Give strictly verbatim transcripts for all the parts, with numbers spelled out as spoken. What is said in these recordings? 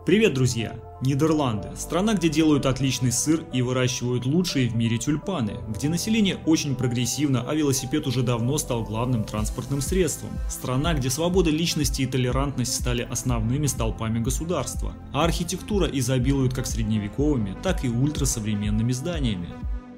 Привет, друзья! Нидерланды – страна, где делают отличный сыр и выращивают лучшие в мире тюльпаны, где население очень прогрессивно, а велосипед уже давно стал главным транспортным средством. Страна, где свобода личности и толерантность стали основными столпами государства, а архитектура изобилует как средневековыми, так и ультрасовременными зданиями.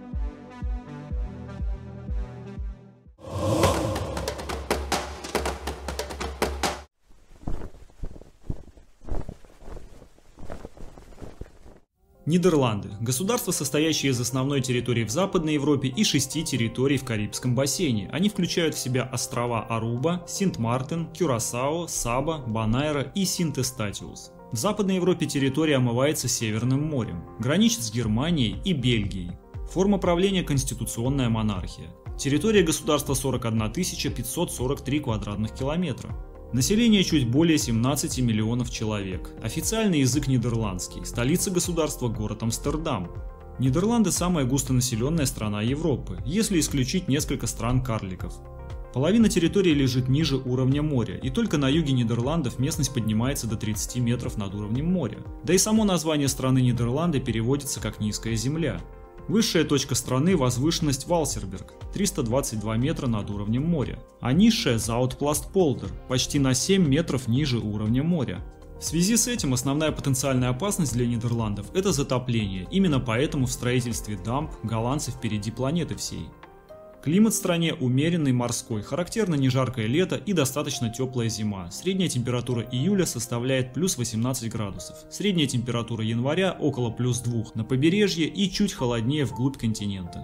Нидерланды – государство, состоящее из основной территории в Западной Европе и шести территорий в Карибском бассейне. Они включают в себя острова Аруба, Синт-Мартен, Кюрасао, Саба, Бонайра и Синт-Эстатиус. В Западной Европе территория омывается Северным морем, граничит с Германией и Бельгией. Форма правления – конституционная монархия. Территория государства сорок одна тысяча пятьсот сорок три квадратных километра. Население чуть более семнадцати миллионов человек. Официальный язык нидерландский. Столица государства – город Амстердам. Нидерланды – самая густонаселенная страна Европы, если исключить несколько стран-карликов. Половина территории лежит ниже уровня моря, и только на юге Нидерландов местность поднимается до тридцати метров над уровнем моря. Да и само название страны Нидерланды переводится как «низкая земля». Высшая точка страны – возвышенность Валсерберг, триста двадцать два метра над уровнем моря, а низшая – Заутпластполдер, почти на семь метров ниже уровня моря. В связи с этим основная потенциальная опасность для Нидерландов – это затопление, именно поэтому в строительстве дамб голландцы впереди планеты всей. Климат в стране умеренный морской, характерно не жаркое лето и достаточно теплая зима. Средняя температура июля составляет плюс восемнадцать градусов. Средняя температура января около плюс двух на побережье и чуть холоднее вглубь континента.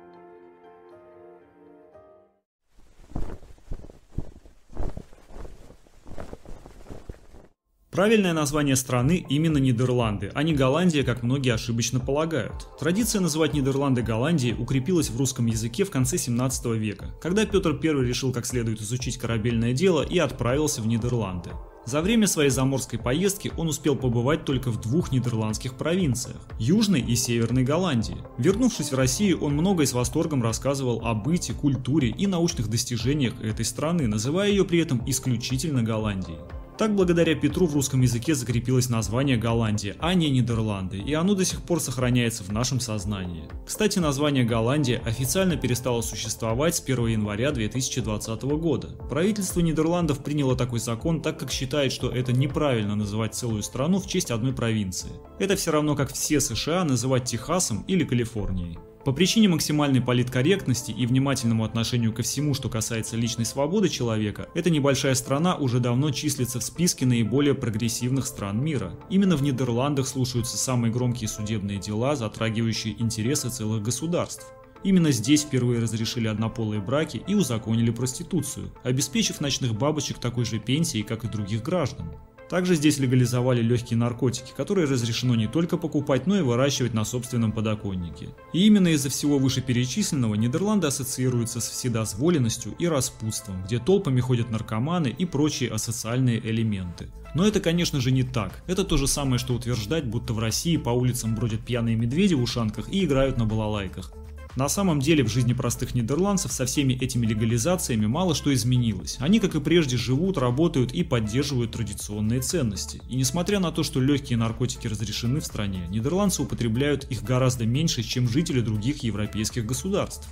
Правильное название страны именно Нидерланды, а не Голландия, как многие ошибочно полагают. Традиция называть Нидерланды Голландией укрепилась в русском языке в конце семнадцатого века, когда Петр Первый решил как следует изучить корабельное дело и отправился в Нидерланды. За время своей заморской поездки он успел побывать только в двух нидерландских провинциях – Южной и Северной Голландии. Вернувшись в Россию, он многое с восторгом рассказывал о быте, культуре и научных достижениях этой страны, называя ее при этом исключительно Голландией. Так, благодаря Петру в русском языке закрепилось название Голландия, а не Нидерланды, и оно до сих пор сохраняется в нашем сознании. Кстати, название Голландия официально перестало существовать с первого января две тысячи двадцатого года. Правительство Нидерландов приняло такой закон, так как считает, что это неправильно называть целую страну в честь одной провинции. Это все равно как все США называть Техасом или Калифорнией. По причине максимальной политкорректности и внимательному отношению ко всему, что касается личной свободы человека, эта небольшая страна уже давно числится в списке наиболее прогрессивных стран мира. Именно в Нидерландах слушаются самые громкие судебные дела, затрагивающие интересы целых государств. Именно здесь впервые разрешили однополые браки и узаконили проституцию, обеспечив ночных бабочек такой же пенсией, как и других граждан. Также здесь легализовали легкие наркотики, которые разрешено не только покупать, но и выращивать на собственном подоконнике. И именно из-за всего вышеперечисленного Нидерланды ассоциируются с вседозволенностью и распутством, где толпами ходят наркоманы и прочие асоциальные элементы. Но это, конечно же, не так. Это то же самое, что утверждать, будто в России по улицам бродят пьяные медведи в ушанках и играют на балалайках. На самом деле в жизни простых нидерландцев со всеми этими легализациями мало что изменилось. Они, как и прежде, живут, работают и поддерживают традиционные ценности. И несмотря на то, что легкие наркотики разрешены в стране, нидерландцы употребляют их гораздо меньше, чем жители других европейских государств.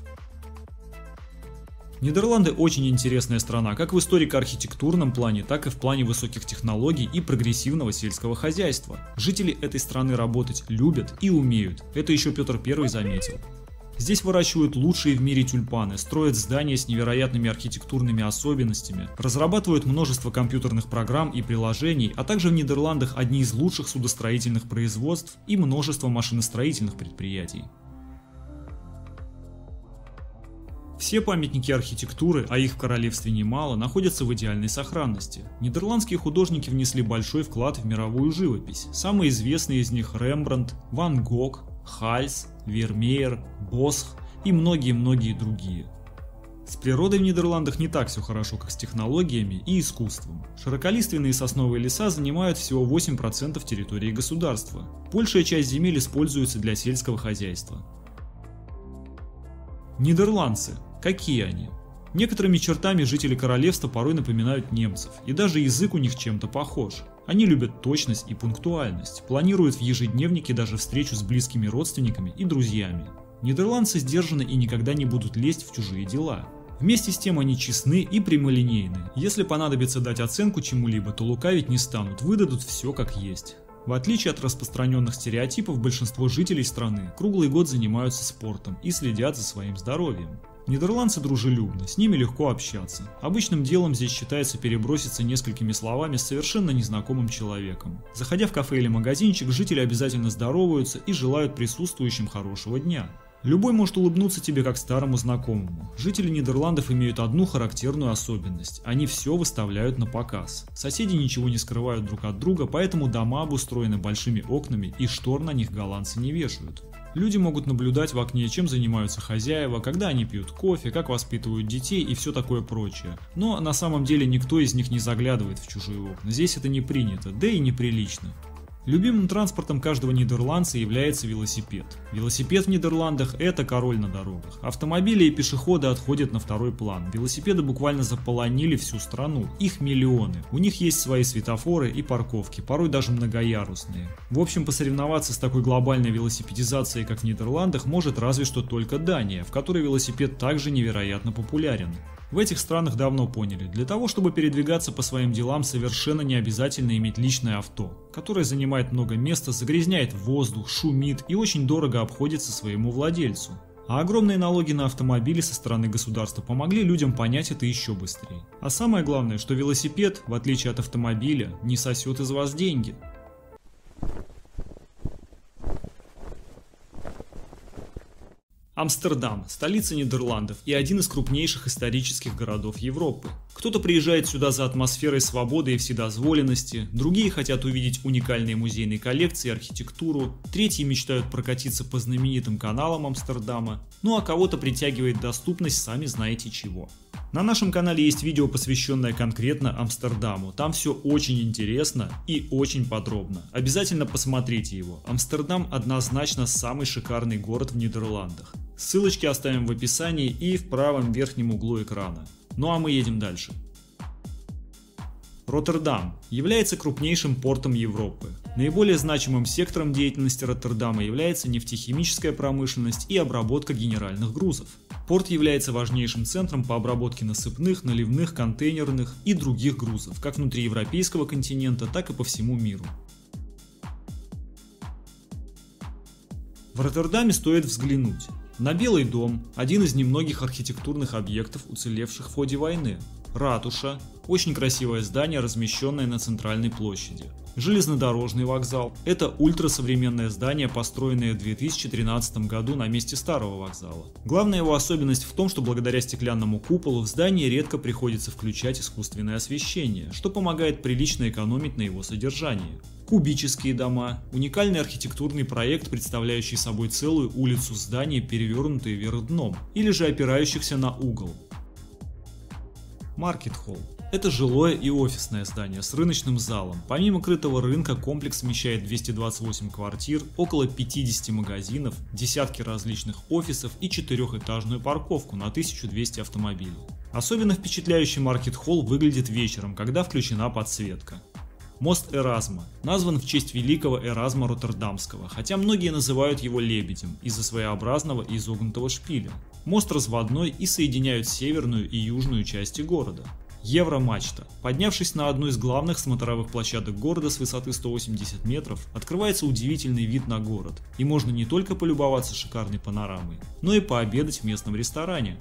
Нидерланды очень интересная страна, как в историко-архитектурном плане, так и в плане высоких технологий и прогрессивного сельского хозяйства. Жители этой страны работать любят и умеют. Это еще Петр Первый заметил. Здесь выращивают лучшие в мире тюльпаны, строят здания с невероятными архитектурными особенностями, разрабатывают множество компьютерных программ и приложений, а также в Нидерландах одни из лучших судостроительных производств и множество машиностроительных предприятий. Все памятники архитектуры, а их в королевстве немало, находятся в идеальной сохранности. Нидерландские художники внесли большой вклад в мировую живопись. Самые известные из них Рембрандт, Ван Гог, Хальс, Вермеер, Босх и многие-многие другие. С природой в Нидерландах не так все хорошо, как с технологиями и искусством. Широколиственные сосновые леса занимают всего восемь процентов территории государства. Большая часть земель используется для сельского хозяйства. Нидерландцы. Какие они? Некоторыми чертами жители королевства порой напоминают немцев, и даже язык у них чем-то похож. Они любят точность и пунктуальность, планируют в ежедневнике даже встречу с близкими родственниками и друзьями. Нидерландцы сдержаны и никогда не будут лезть в чужие дела. Вместе с тем они честны и прямолинейны. Если понадобится дать оценку чему-либо, то лукавить не станут, выдадут все как есть. В отличие от распространенных стереотипов, большинство жителей страны круглый год занимаются спортом и следят за своим здоровьем. Нидерландцы дружелюбны, с ними легко общаться. Обычным делом здесь считается переброситься несколькими словами с совершенно незнакомым человеком. Заходя в кафе или магазинчик, жители обязательно здороваются и желают присутствующим хорошего дня. Любой может улыбнуться тебе как старому знакомому. Жители Нидерландов имеют одну характерную особенность – они все выставляют на показ. Соседи ничего не скрывают друг от друга, поэтому дома обустроены большими окнами и штор на них голландцы не вешают. Люди могут наблюдать в окне, чем занимаются хозяева, когда они пьют кофе, как воспитывают детей и все такое прочее. Но на самом деле никто из них не заглядывает в чужие окна, здесь это не принято, да и неприлично. Любимым транспортом каждого нидерландца является велосипед. Велосипед в Нидерландах – это король на дорогах. Автомобили и пешеходы отходят на второй план. Велосипеды буквально заполонили всю страну. Их миллионы. У них есть свои светофоры и парковки, порой даже многоярусные. В общем, посоревноваться с такой глобальной велосипедизацией, как в Нидерландах, может разве что только Дания, в которой велосипед также невероятно популярен. В этих странах давно поняли, для того, чтобы передвигаться по своим делам, совершенно не обязательно иметь личное авто, которое занимает много места, загрязняет воздух, шумит и очень дорого обходится своему владельцу. А огромные налоги на автомобили со стороны государства помогли людям понять это еще быстрее. А самое главное, что велосипед, в отличие от автомобиля, не сосет из вас деньги. Амстердам – столица Нидерландов и один из крупнейших исторических городов Европы. Кто-то приезжает сюда за атмосферой свободы и вседозволенности, другие хотят увидеть уникальные музейные коллекции и архитектуру, третьи мечтают прокатиться по знаменитым каналам Амстердама, ну а кого-то притягивает доступность сами знаете чего. На нашем канале есть видео, посвященное конкретно Амстердаму, там все очень интересно и очень подробно. Обязательно посмотрите его. Амстердам однозначно самый шикарный город в Нидерландах. Ссылочки оставим в описании и в правом верхнем углу экрана. Ну а мы едем дальше. Роттердам является крупнейшим портом Европы. Наиболее значимым сектором деятельности Роттердама является нефтехимическая промышленность и обработка генеральных грузов. Порт является важнейшим центром по обработке насыпных, наливных, контейнерных и других грузов, как внутри европейского континента, так и по всему миру. В Роттердаме стоит взглянуть на Белый дом, один из немногих архитектурных объектов, уцелевших в ходе войны. Ратуша – очень красивое здание, размещенное на центральной площади. Железнодорожный вокзал – это ультрасовременное здание, построенное в две тысячи тринадцатом году на месте старого вокзала. Главная его особенность в том, что благодаря стеклянному куполу в здании редко приходится включать искусственное освещение, что помогает прилично экономить на его содержании. Кубические дома – уникальный архитектурный проект, представляющий собой целую улицу зданий, перевернутые вверх дном, или же опирающихся на угол. Маркет-холл – это жилое и офисное здание с рыночным залом. Помимо крытого рынка, комплекс вмещает двести двадцать восемь квартир, около пятидесяти магазинов, десятки различных офисов и четырехэтажную парковку на тысячу двести автомобилей. Особенно впечатляющий маркет-холл выглядит вечером, когда включена подсветка. Мост Эразма назван в честь великого Эразма Роттердамского, хотя многие называют его лебедем из-за своеобразного и изогнутого шпиля. Мост разводной и соединяет северную и южную части города. Евромачта. Поднявшись на одну из главных смотровых площадок города с высоты сто восемьдесят метров, открывается удивительный вид на город, и можно не только полюбоваться шикарной панорамой, но и пообедать в местном ресторане.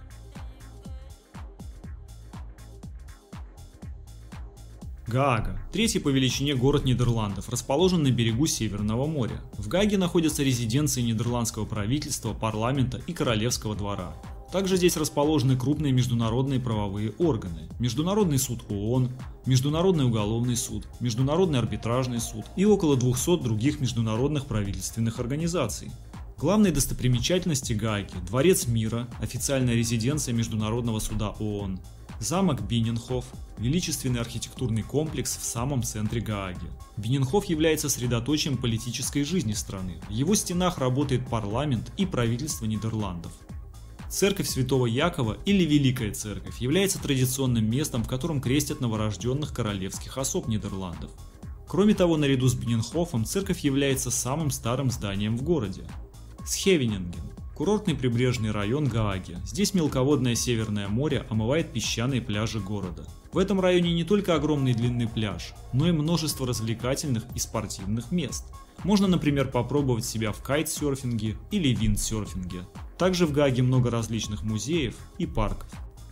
Гаага – третий по величине город Нидерландов, расположен на берегу Северного моря. В Гааге находятся резиденции нидерландского правительства, парламента и королевского двора. Также здесь расположены крупные международные правовые органы – Международный суд ООН, Международный уголовный суд, Международный арбитражный суд и около двухсот других международных правительственных организаций. Главные достопримечательности Гааги – Дворец мира, официальная резиденция Международного суда ООН, замок Бинненхоф, величественный архитектурный комплекс в самом центре Гааги. Бинненхоф является средоточием политической жизни страны. В его стенах работает парламент и правительство Нидерландов. Церковь Святого Якова или Великая Церковь является традиционным местом, в котором крестят новорожденных королевских особ Нидерландов. Кроме того, наряду с Бинненхофом церковь является самым старым зданием в городе. Схевенинген – курортный прибрежный район Гааги. Здесь мелководное Северное море омывает песчаные пляжи города. В этом районе не только огромный длинный пляж, но и множество развлекательных и спортивных мест. Можно, например, попробовать себя в кайтсерфинге или виндсерфинге. Также в Гааге много различных музеев и парков.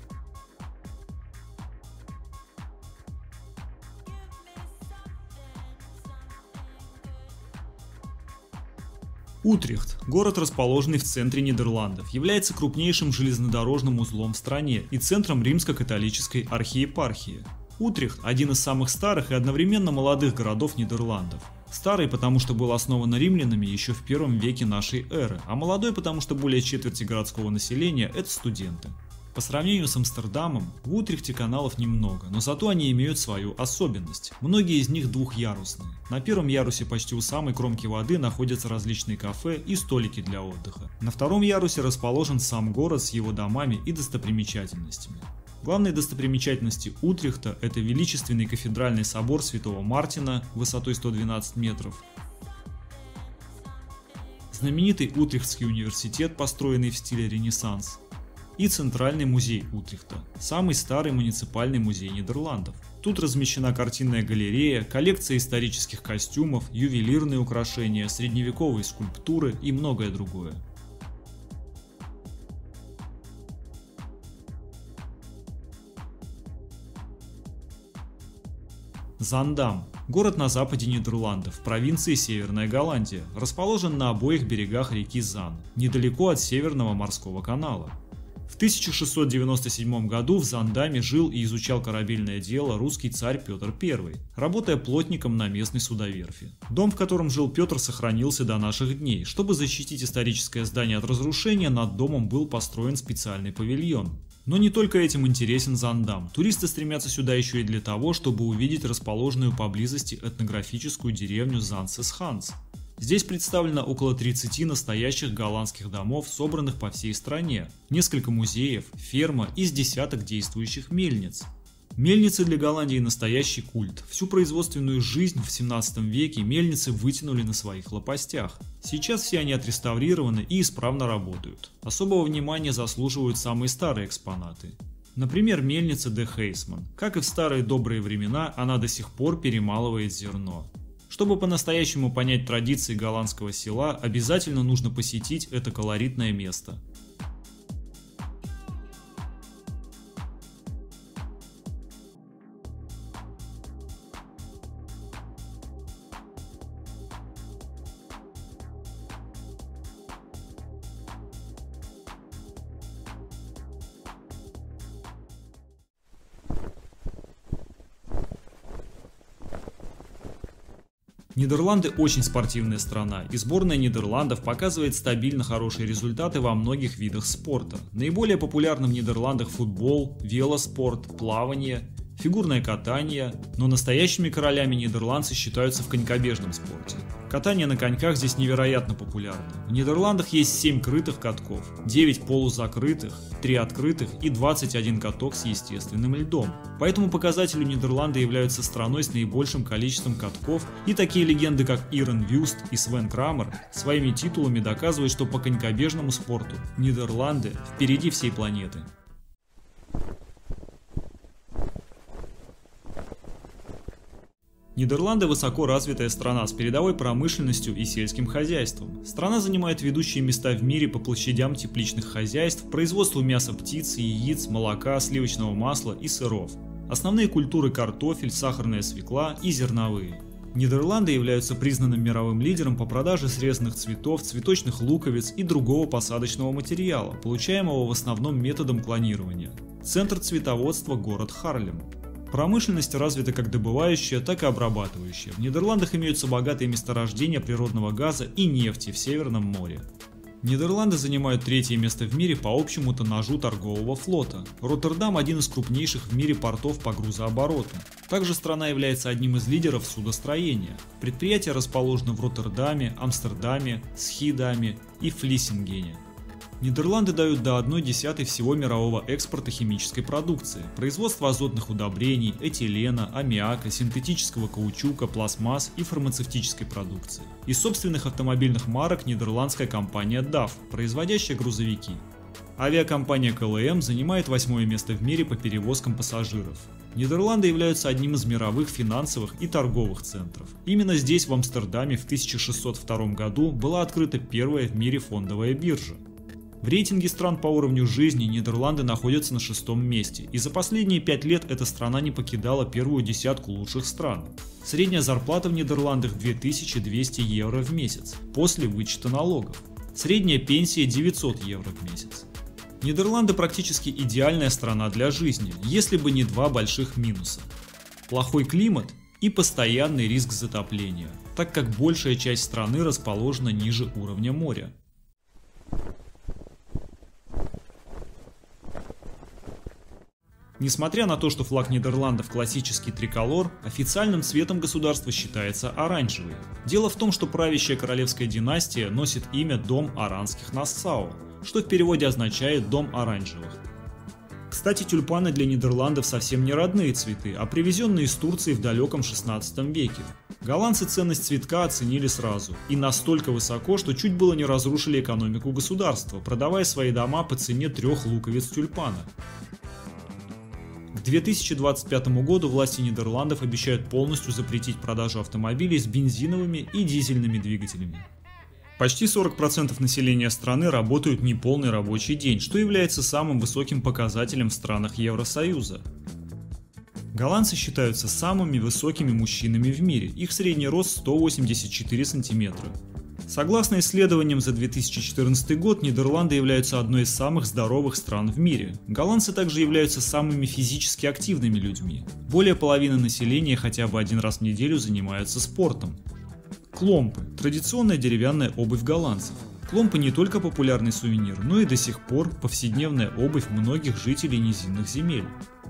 Утрехт, город, расположенный в центре Нидерландов, является крупнейшим железнодорожным узлом в стране и центром римско-католической архиепархии. Утрехт – один из самых старых и одновременно молодых городов Нидерландов. Старый, потому что был основан римлянами еще в первом веке нашей эры, а молодой, потому что более четверти городского населения – это студенты. По сравнению с Амстердамом, в Утрехте каналов немного, но зато они имеют свою особенность. Многие из них двухъярусные. На первом ярусе почти у самой кромки воды находятся различные кафе и столики для отдыха. На втором ярусе расположен сам город с его домами и достопримечательностями. Главные достопримечательности Утрехта – это величественный кафедральный собор Святого Мартина высотой сто двенадцать метров, знаменитый Утрехтский университет, построенный в стиле Ренессанс, и Центральный музей Утрехта, самый старый муниципальный музей Нидерландов. Тут размещена картинная галерея, коллекция исторических костюмов, ювелирные украшения, средневековые скульптуры и многое другое. Зандам – город на западе Нидерландов, в провинции Северная Голландия, расположен на обоих берегах реки Зан, недалеко от Северного морского канала. В тысяча шестьсот девяносто седьмом году в Зандаме жил и изучал корабельное дело русский царь Петр Первый, работая плотником на местной судоверфи. Дом, в котором жил Петр, сохранился до наших дней. Чтобы защитить историческое здание от разрушения, над домом был построен специальный павильон. Но не только этим интересен Зандам. Туристы стремятся сюда еще и для того, чтобы увидеть расположенную поблизости этнографическую деревню Зансесханс. Здесь представлено около тридцати настоящих голландских домов, собранных по всей стране, несколько музеев, ферма и с десяток действующих мельниц. Мельницы для Голландии настоящий культ. Всю производственную жизнь в семнадцатом веке мельницы вытянули на своих лопастях. Сейчас все они отреставрированы и исправно работают. Особого внимания заслуживают самые старые экспонаты. Например, мельница Де Хейсман. Как и в старые добрые времена, она до сих пор перемалывает зерно. Чтобы по-настоящему понять традиции голландского села, обязательно нужно посетить это колоритное место. Нидерланды очень спортивная страна, и сборная Нидерландов показывает стабильно хорошие результаты во многих видах спорта. Наиболее популярны в Нидерландах футбол, велоспорт, плавание, фигурное катание, но настоящими королями нидерландцы считаются в конькобежном спорте. Катание на коньках здесь невероятно популярно. В Нидерландах есть семь крытых катков, девять полузакрытых, три открытых и двадцать один каток с естественным льдом. По этому показателю Нидерланды являются страной с наибольшим количеством катков, и такие легенды, как Ирен Вюст и Свен Крамер, своими титулами доказывают, что по конькобежному спорту Нидерланды впереди всей планеты. Нидерланды – высоко развитая страна с передовой промышленностью и сельским хозяйством. Страна занимает ведущие места в мире по площадям тепличных хозяйств, производству мяса птицы, яиц, молока, сливочного масла и сыров. Основные культуры – картофель, сахарная свекла и зерновые. Нидерланды являются признанным мировым лидером по продаже срезанных цветов, цветочных луковиц и другого посадочного материала, получаемого в основном методом клонирования. Центр цветоводства – город Харлем. Промышленность развита как добывающая, так и обрабатывающая. В Нидерландах имеются богатые месторождения природного газа и нефти в Северном море. Нидерланды занимают третье место в мире по общему тоннажу торгового флота. Роттердам – один из крупнейших в мире портов по грузообороту. Также страна является одним из лидеров судостроения. Предприятия расположены в Роттердаме, Амстердаме, Схидаме и Флиссингене. Нидерланды дают до одной десятой всего мирового экспорта химической продукции, производства азотных удобрений, этилена, аммиака, синтетического каучука, пластмасс и фармацевтической продукции. Из собственных автомобильных марок нидерландская компания даф, производящая грузовики. Авиакомпания ка эл эм занимает восьмое место в мире по перевозкам пассажиров. Нидерланды являются одним из мировых финансовых и торговых центров. Именно здесь, в Амстердаме, в тысяча шестьсот втором году была открыта первая в мире фондовая биржа. В рейтинге стран по уровню жизни Нидерланды находятся на шестом месте, и за последние пять лет эта страна не покидала первую десятку лучших стран. Средняя зарплата в Нидерландах две тысячи двести евро в месяц, после вычета налогов. Средняя пенсия девятьсот евро в месяц. Нидерланды практически идеальная страна для жизни, если бы не два больших минуса. Плохой климат и постоянный риск затопления, так как большая часть страны расположена ниже уровня моря. Несмотря на то, что флаг Нидерландов классический триколор, официальным цветом государства считается оранжевый. Дело в том, что правящая королевская династия носит имя Дом Оранских Нассау, что в переводе означает «Дом оранжевых». Кстати, тюльпаны для Нидерландов совсем не родные цветы, а привезенные из Турции в далеком шестнадцатом веке. Голландцы ценность цветка оценили сразу, и настолько высоко, что чуть было не разрушили экономику государства, продавая свои дома по цене трех луковиц тюльпана. К две тысячи двадцать пятому году власти Нидерландов обещают полностью запретить продажу автомобилей с бензиновыми и дизельными двигателями. Почти сорок процентов населения страны работают неполный рабочий день, что является самым высоким показателем в странах Евросоюза. Голландцы считаются самыми высокими мужчинами в мире, их средний рост сто восемьдесят четыре сантиметра. Согласно исследованиям за две тысячи четырнадцатый год, Нидерланды являются одной из самых здоровых стран в мире. Голландцы также являются самыми физически активными людьми. Более половины населения хотя бы один раз в неделю занимаются спортом. Кломпы – традиционная деревянная обувь голландцев. Кломпы не только популярный сувенир, но и до сих пор повседневная обувь многих жителей низинных земель.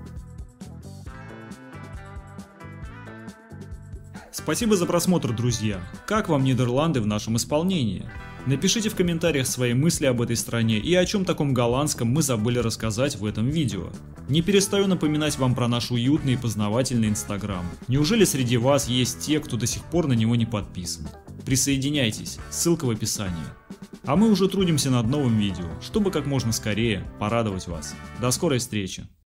Спасибо за просмотр, друзья! Как вам Нидерланды в нашем исполнении? Напишите в комментариях свои мысли об этой стране и о чем таком голландском мы забыли рассказать в этом видео. Не перестаю напоминать вам про наш уютный и познавательный инстаграм. Неужели среди вас есть те, кто до сих пор на него не подписан? Присоединяйтесь, ссылка в описании. А мы уже трудимся над новым видео, чтобы как можно скорее порадовать вас. До скорой встречи!